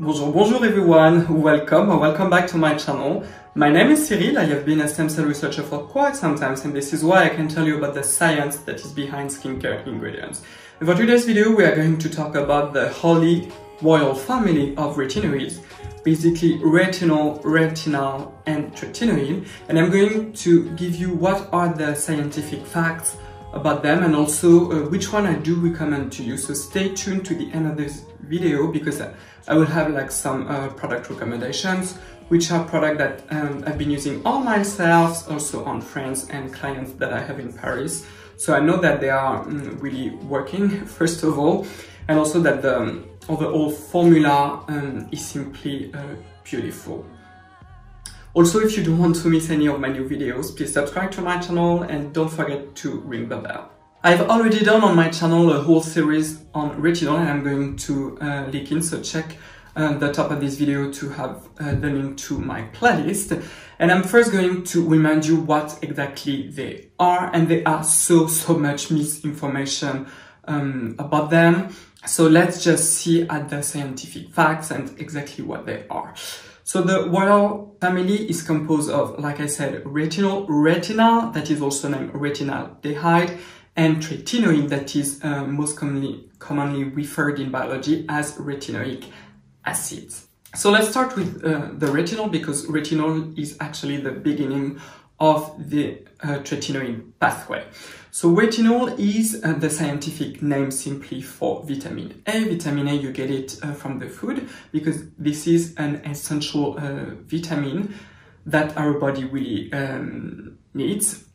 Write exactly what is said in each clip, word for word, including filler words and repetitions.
Bonjour, bonjour everyone, welcome or welcome back to my channel. My name is Cyril, I have been a stem cell researcher for quite some time, and this is why I can tell you about the science that is behind skincare ingredients. And for today's video we are going to talk about the holy royal family of retinoids, basically retinol, retinal and tretinoin, and I'm going to give you what are the scientific facts about them and also uh, which one I do recommend to you. So stay tuned to the end of this video because I will have like some uh, product recommendations, which are products that um, I've been using on myself, also on friends and clients that I have in Paris. So I know that they are um, really working, first of all, and also that the um, overall formula um, is simply uh, beautiful. Also, if you don't want to miss any of my new videos, please subscribe to my channel and don't forget to ring the bell. I've already done on my channel a whole series on retinol and I'm going to uh, link in, so check uh, the top of this video to have uh, the link to my playlist. And I'm first going to remind you what exactly they are, and there are so, so much misinformation um, about them. So let's just see at the scientific facts and exactly what they are. So the royal family is composed of, like I said, retinol, retinal, that is also named retinaldehyde, and tretinoin, that is uh, most commonly, commonly referred in biology as retinoic acid. So let's start with uh, the retinol, because retinol is actually the beginning of the uh, tretinoin pathway. So retinol is uh, the scientific name simply for vitamin A. Vitamin A, you get it uh, from the food because this is an essential uh, vitamin that our body really um, needs.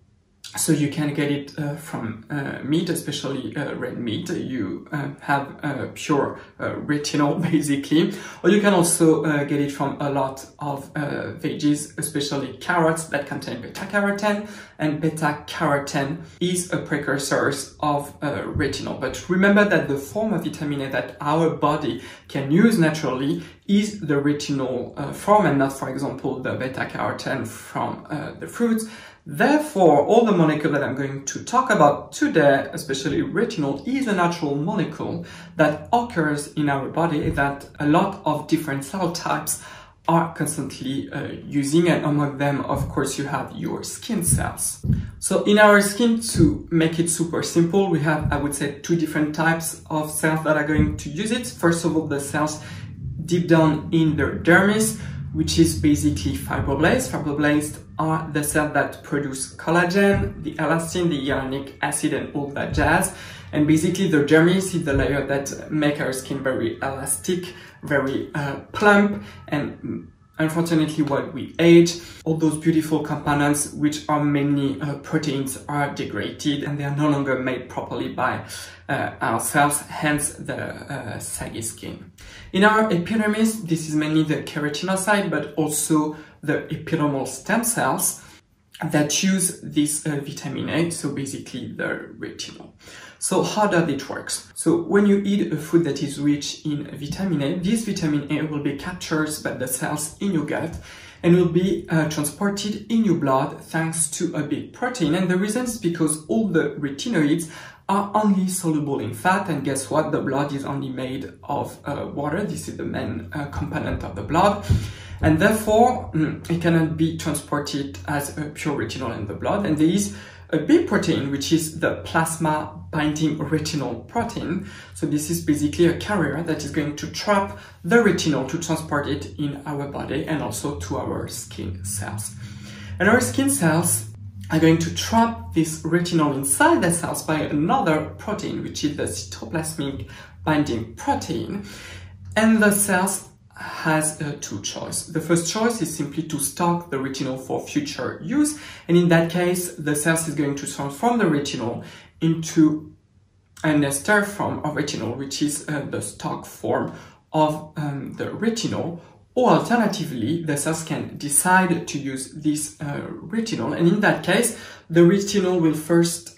So you can get it uh, from uh, meat, especially uh, red meat. You uh, have uh, pure uh, retinol basically, or you can also uh, get it from a lot of uh, veggies, especially carrots that contain beta carotene, and beta carotene is a precursor of uh, retinol. But remember that the form of vitamin A that our body can use naturally is the retinol uh, form and not, for example, the beta carotene from uh, the fruits. Therefore, all the molecule that I'm going to talk about today, especially retinol, is a natural molecule that occurs in our body that a lot of different cell types are constantly uh, using, and among them, of course, you have your skin cells. So in our skin, to make it super simple, we have, I would say, two different types of cells that are going to use it. First of all, the cells deep down in the dermis, which is basically fibroblasts. Fibroblasts are the cells that produce collagen, the elastin, the hyaluronic acid, and all that jazz. And basically the dermis is the layer that makes our skin very elastic, very uh, plump, and unfortunately while we age, all those beautiful components, which are mainly uh, proteins, are degraded and they are no longer made properly by uh, our cells, hence the uh, saggy skin. In our epidermis, this is mainly the keratinocyte, but also the epidermal stem cells that use this uh, vitamin A, so basically the retinol. So how does it work? So when you eat a food that is rich in vitamin A, this vitamin A will be captured by the cells in your gut and will be uh, transported in your blood thanks to a big protein. And the reason is because all the retinoids are only soluble in fat, and guess what? The blood is only made of uh, water. This is the main uh, component of the blood. And therefore, mm, it cannot be transported as a pure retinol in the blood. And there is a big protein, which is the plasma binding retinol protein. So this is basically a carrier that is going to trap the retinol to transport it in our body and also to our skin cells. And our skin cells are going to trap this retinol inside the cells by another protein, which is the cytoplasmic binding protein. And the cells has uh, two choices. The first choice is simply to stock the retinol for future use, and in that case the cells is going to transform the retinol into an ester form of retinol, which is uh, the stock form of um, the retinol. Or alternatively, the cells can decide to use this uh, retinol, and in that case the retinol will first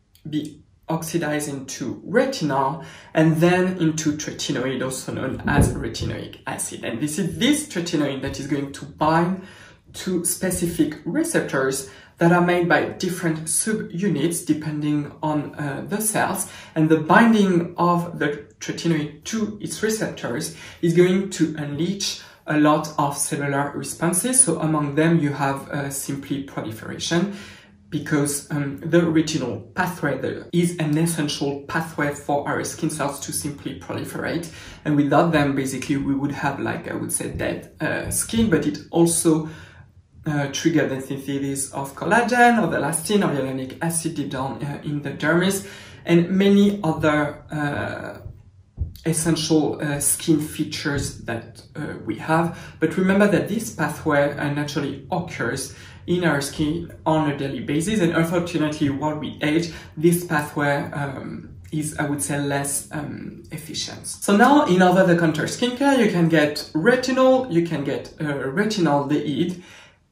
be oxidized into retinol and then into tretinoid, also known as retinoic acid. And this is this tretinoid that is going to bind to specific receptors that are made by different subunits depending on uh, the cells, and the binding of the tretinoid to its receptors is going to unleash a lot of cellular responses. So among them you have uh, simply proliferation, because um, the retinol pathway the, is an essential pathway for our skin cells to simply proliferate, and without them basically we would have, like I would say, dead uh, skin. But it also uh, triggered the synthesis of collagen or elastin or hyaluronic acid deep down uh, in the dermis, and many other uh, essential uh, skin features that uh, we have. But remember that this pathway uh, naturally occurs in our skin on a daily basis, and unfortunately while we age, this pathway um, is, I would say, less um, efficient. So now, in over-the-counter skincare, you can get retinol, you can get uh, retinaldehyde,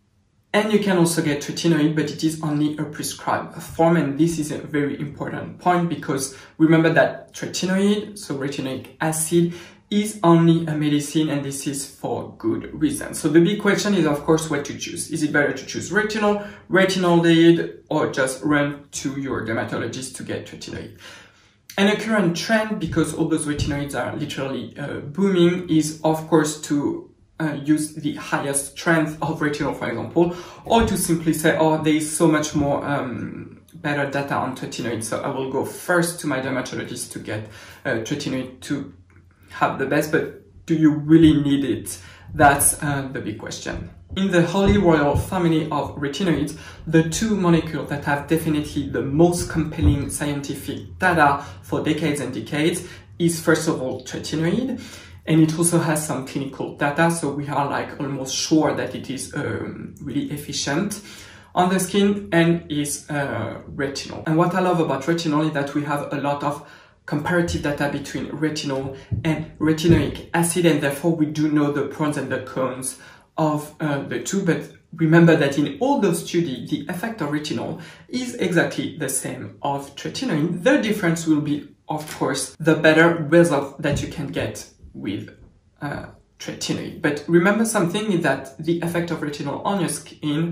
and you can also get tretinoid, but it is only a prescribed form. And this is a very important point, because remember that tretinoid, so retinoic acid, is only a medicine, and this is for good reason. So the big question is, of course, what to choose. Is it better to choose retinol, retinaldehyde, or just run to your dermatologist to get tretinoid? And a current trend, because all those retinoids are literally uh, booming, is of course to Uh, use the highest strength of retinol, for example, or to simply say, oh, there is so much more um, better data on tretinoid, so I will go first to my dermatologist to get uh, tretinoid to have the best. But do you really need it? That's uh, the big question. In the Holy Royal family of retinoids, the two molecules that have definitely the most compelling scientific data for decades and decades is, first of all, tretinoid. And it also has some clinical data, so we are like almost sure that it is um, really efficient on the skin, and is uh, retinol. And what I love about retinol is that we have a lot of comparative data between retinol and retinoic acid, and therefore we do know the pros and the cons of uh, the two. But remember that in all those studies, the effect of retinol is exactly the same of tretinoid. The difference will be, of course, the better result that you can get with uh, tretinoid. But remember something is that the effect of retinol on your skin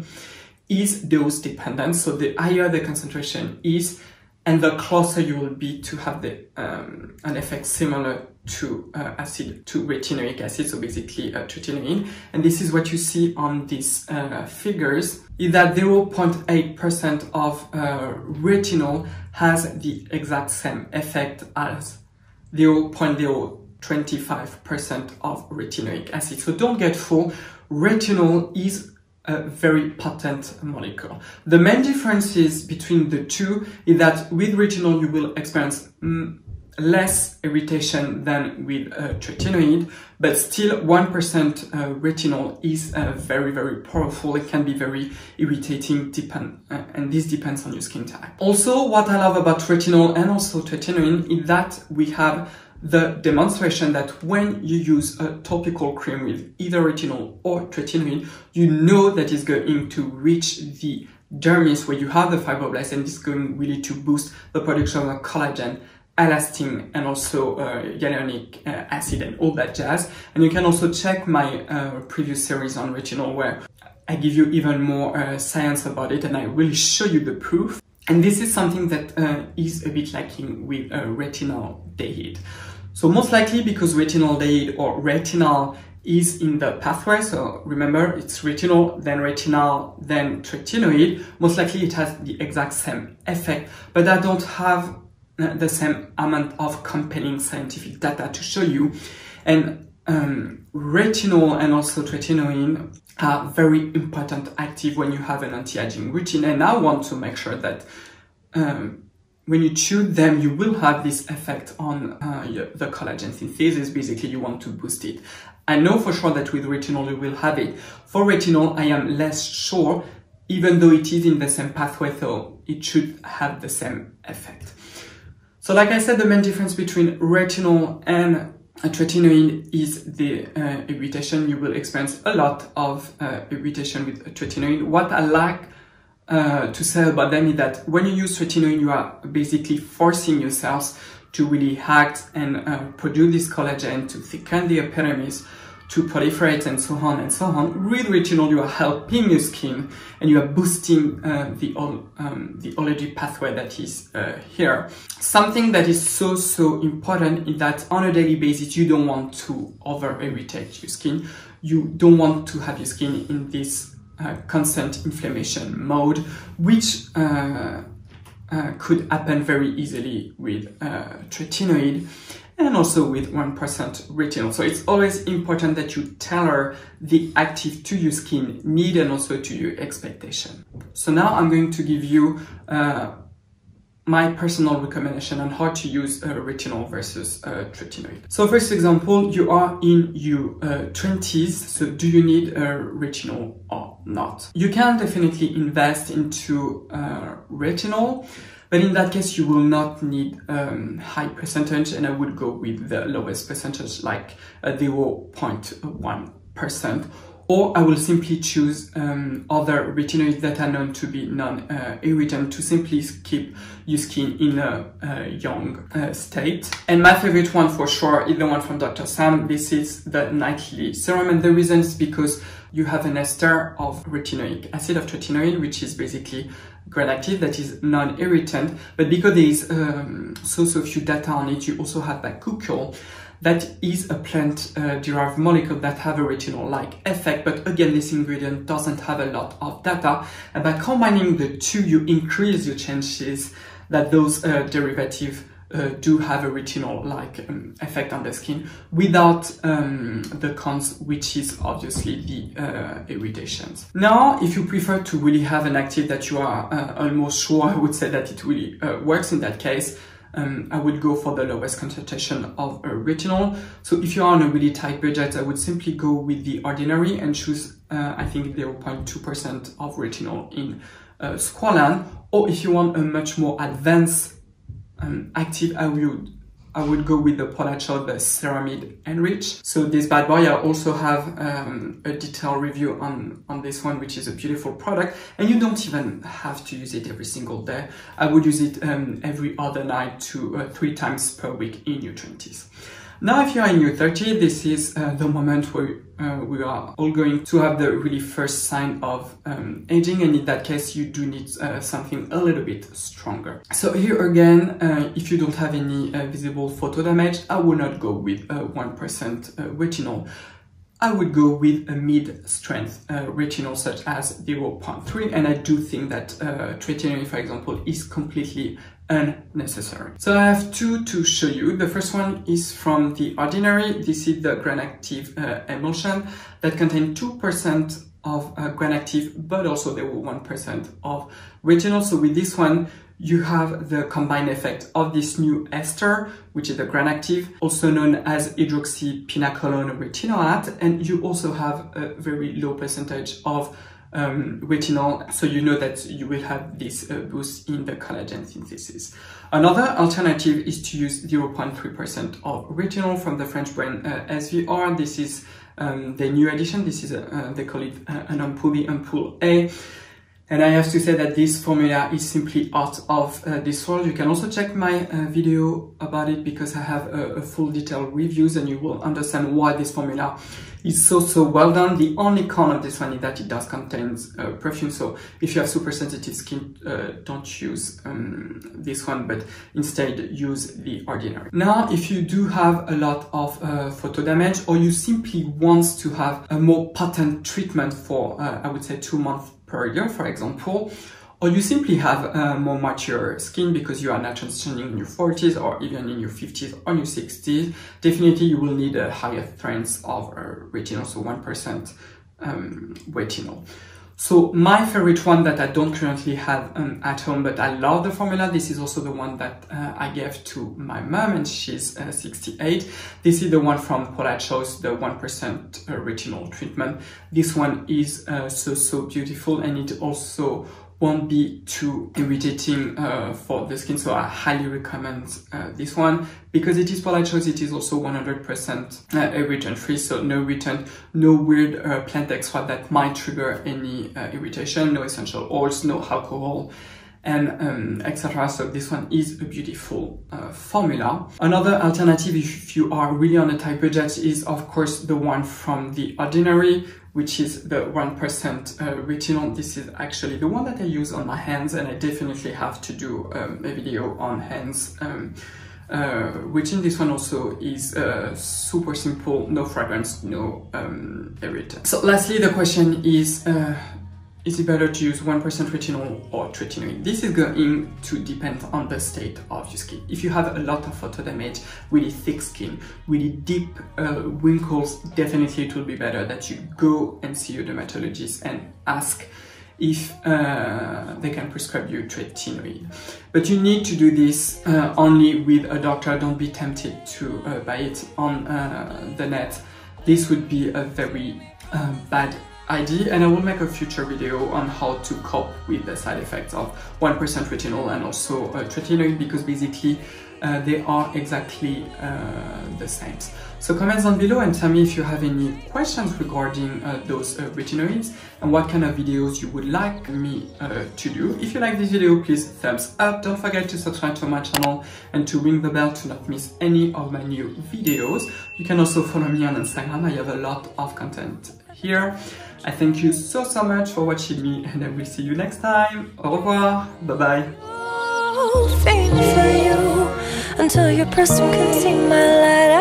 is dose dependent. So the higher the concentration is, and the closer you will be to have the um, an effect similar to uh, acid, to retinoic acid, so basically uh, tretinoid. And this is what you see on these uh, figures, is that zero point eight percent of uh, retinol has the exact same effect as zero point zero two five percent of retinoic acid. So don't get fooled, retinol is a very potent molecule. The main differences between the two is that with retinol you will experience mm, less irritation than with uh, tretinoid, but still one percent uh, retinol is uh, very, very powerful. It can be very irritating, depend, uh, and this depends on your skin type. Also, what I love about retinol and also tretinoid is that we have the demonstration that when you use a topical cream with either retinol or tretinoid, you know that it's going to reach the dermis where you have the fibroblasts, and it's going really to boost the production of collagen, elastin, and also uh, hyaluronic uh, acid and all that jazz. And you can also check my uh, previous series on retinol, where I give you even more uh, science about it, and I really show you the proof. And this is something that uh, is a bit lacking with uh, retinaldehyde. So most likely because retinaldehyde or retinal is in the pathway, so remember it's retinol, then retinal, then tretinoid, most likely it has the exact same effect, but I don't have uh, the same amount of compelling scientific data to show you. And um, retinol and also tretinoid are very important active when you have an anti-aging routine, and I want to make sure that um, when you choose them, you will have this effect on uh, the collagen synthesis. Basically, you want to boost it. I know for sure that with retinol, you will have it. For retinol, I am less sure, even though it is in the same pathway, so it should have the same effect. So like I said, the main difference between retinol and tretinoid is the uh, irritation. You will experience a lot of uh, irritation with tretinoid. What I like Uh, to say about them is that when you use tretinoid, you are basically forcing yourselves to really act and uh, produce this collagen to thicken the epidermis, to proliferate and so on and so on. With retinol, you are helping your skin and you are boosting uh, the, um, the allergy pathway that is uh, here. Something that is so, so important is that on a daily basis, you don't want to over-irritate your skin. You don't want to have your skin in this uh, constant inflammation mode, which uh, uh, could happen very easily with uh, tretinoid and also with one percent retinol. So it's always important that you tailor the active to your skin need and also to your expectation. So now I'm going to give you uh, my personal recommendation on how to use uh, retinol versus uh, tretinoid. So first example, you are in your uh, twenties, so do you need uh, retinol or not? You can definitely invest into uh, retinol, but in that case, you will not need um, high percentage, and I would go with the lowest percentage, like uh, zero point one percent. Or I will simply choose um, other retinoids that are known to be non-irritant uh, to simply keep your skin in a, a young uh, state. And my favorite one for sure is the one from Doctor Sam. This is the Nightly Serum, and the reason is because you have an ester of retinoic acid of tretinoid, which is basically Gran Active, that is non-irritant, but because there is um, so so few data on it, you also have bakuchiol. That is a plant-derived uh, molecule that have a retinol-like effect, but again, this ingredient doesn't have a lot of data. And by combining the two, you increase your chances that those uh, derivatives uh, do have a retinol-like um, effect on the skin without um, the cons, which is obviously the uh, irritations. Now, if you prefer to really have an active that you are uh, almost sure, I would say that it really uh, works in that case, Um, I would go for the lowest concentration of uh, retinol. So if you are on a really tight budget, I would simply go with the Ordinary and choose, uh, I think, zero point two percent of retinol in uh, squalane. Or if you want a much more advanced um, active, I would I would go with the Polachol, the Ceramide Enrich. So this bad boy, I also have um, a detailed review on, on this one, which is a beautiful product. And you don't even have to use it every single day. I would use it um, every other night to uh, three times per week in your twenties. Now, if you are in your thirties, this is uh, the moment where uh, we are all going to have the really first sign of um, aging, and in that case, you do need uh, something a little bit stronger. So here again, uh, if you don't have any uh, visible photo damage, I would not go with uh, one percent uh, retinol. I would go with a mid-strength uh, retinol such as zero point three, and I do think that uh, tretinoid, for example, is completely unnecessary. So I have two to show you. The first one is from the Ordinary. This is the Gran Active uh, emulsion that contains two percent of uh, Gran Active, but also there were one percent of retinol. So with this one, you have the combined effect of this new ester, which is the Gran Active, also known as hydroxypinacolone retinoate, and you also have a very low percentage of um, retinol, so you know that you will have this uh, boost in the collagen synthesis. Another alternative is to use zero point three percent of retinol from the French brand uh, S V R. This is um, the new edition. This is, a, uh, they call it uh, an ampoule, the ampoule A. And I have to say that this formula is simply out of uh, this world. You can also check my uh, video about it because I have a, a full detailed reviews and you will understand why this formula is so, so well done. The only con of this one is that it does contain uh, perfume. So if you have super sensitive skin, uh, don't use um, this one, but instead use the Ordinary. Now, if you do have a lot of uh, photo damage or you simply want to have a more potent treatment for, uh, I would say two months per year, for example, or you simply have uh, more mature skin because you are not transitioning in your forties or even in your fifties or your sixties, definitely you will need a higher strength of uh, retinol, so one percent um, retinol. So my favorite one that I don't currently have um, at home, but I love the formula. This is also the one that uh, I gave to my mom, and she's uh, sixty-eight. This is the one from Polachol, the one percent uh, retinol treatment. This one is uh, so, so beautiful, and it also won't be too irritating uh, for the skin, so I highly recommend uh, this one. Because it is Polachol, it is also one hundred percent uh, irritant free, so no irritant, no weird uh, plant extract that might trigger any uh, irritation, no essential oils, no alcohol, and um, et cetera. So this one is a beautiful uh, formula. Another alternative, if you are really on a tight budget, is of course the one from The Ordinary, which is the one percent uh, retinol. This is actually the one that I use on my hands, and I definitely have to do um, a video on hands. Um, Uh, which in this one also is uh, super simple, no fragrance, no um, irritant. So lastly, the question is, uh, is it better to use one percent retinol or tretinoin? This is going to depend on the state of your skin. If you have a lot of photo damage, really thick skin, really deep uh, wrinkles, definitely it will be better that you go and see your dermatologist and ask if uh, they can prescribe you tretinoin. But you need to do this uh, only with a doctor. Don't be tempted to uh, buy it on uh, the net. This would be a very uh, bad idea, and I will make a future video on how to cope with the side effects of one percent retinol and also uh, tretinoin, because basically uh, they are exactly uh, the same. So comment down below and tell me if you have any questions regarding uh, those uh, retinoids and what kind of videos you would like me uh, to do. If you like this video, please thumbs up. Don't forget to subscribe to my channel and to ring the bell to not miss any of my new videos. You can also follow me on Instagram. I have a lot of content here. I thank you so so much for watching me, and I will see you next time. Au revoir. Bye bye. Until your person can see my light.